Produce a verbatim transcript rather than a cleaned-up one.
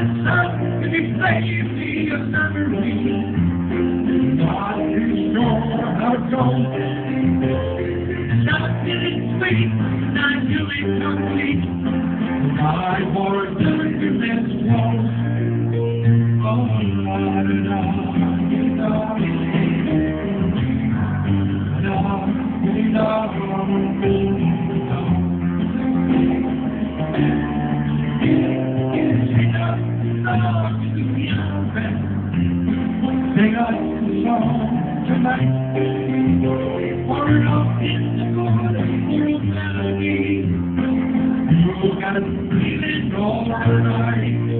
that sun, if you play me a memory, not too sure how it goes. Not feeling sweet, not feeling complete. My board doesn't do this close. Oh, la da da da da da da. Sing us a song tonight, pour it up in the morning, world melody. You got a feeling all night.